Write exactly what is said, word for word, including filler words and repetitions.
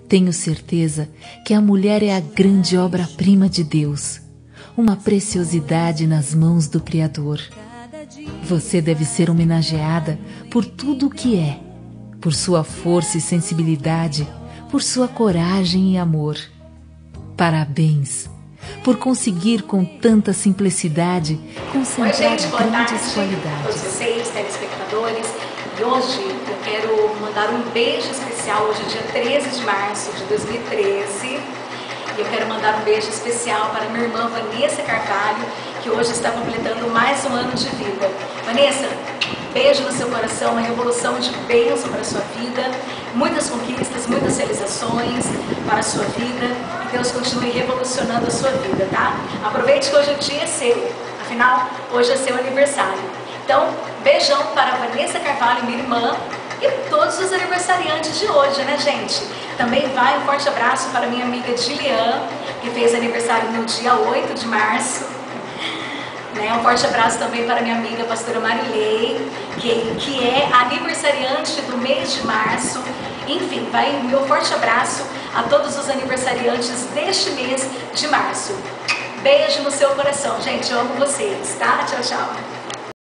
Tenho certeza que a mulher é a grande obra-prima de Deus, uma preciosidade nas mãos do Criador. Você deve ser homenageada por tudo o que é, por sua força e sensibilidade, por sua coragem e amor. Parabéns por conseguir com tanta simplicidade concentrar Oi, gente, boa grandes tarde qualidades. a todos vocês, telespectadores. E hoje eu quero mandar um beijo especial. Hoje é dia treze de março de dois mil e treze. E eu quero mandar um beijo especial para minha irmã Vanessa Carvalho, que hoje está completando mais um ano de vida. Vanessa, beijo no seu coração, uma revolução de bênção para a sua vida, muitas conquistas, muitas realizações para a sua vida. Que Deus continue revolucionando a sua vida, tá? Aproveite que hoje o dia é seu, afinal, hoje é seu aniversário. Então, beijão para a Vanessa Carvalho, minha irmã, e todos os aniversariantes de hoje, né, gente? Também vai um forte abraço para minha amiga Gilian, que fez aniversário no dia oito de março. Né? Um forte abraço também para minha amiga pastora Marilei, que, que é aniversariante do mês de março. Enfim, vai o meu forte abraço a todos os aniversariantes deste mês de março. Beijo no seu coração, gente. Eu amo vocês, tá? Tchau, tchau.